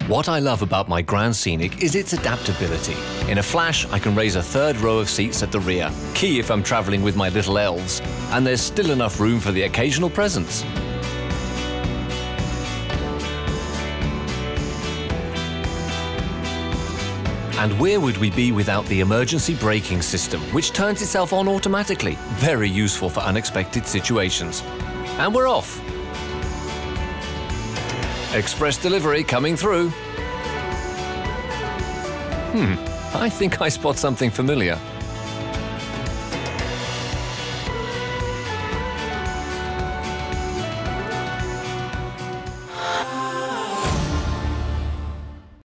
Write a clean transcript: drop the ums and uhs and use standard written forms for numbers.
What I love about my Grand Scenic is its adaptability. In a flash, I can raise a third row of seats at the rear, key if I'm traveling with my little elves, and there's still enough room for the occasional presents. And where would we be without the emergency braking system, which turns itself on automatically? Very useful for unexpected situations. And we're off. Express delivery coming through. I think I spot something familiar.